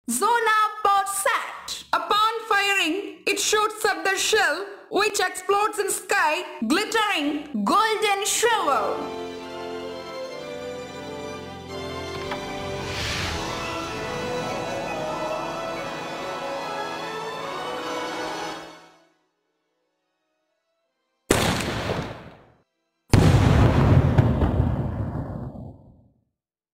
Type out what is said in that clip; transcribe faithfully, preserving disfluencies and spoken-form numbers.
Sona Barsat. Upon firing, it shoots up the shell which explodes in sky, glittering golden shovel.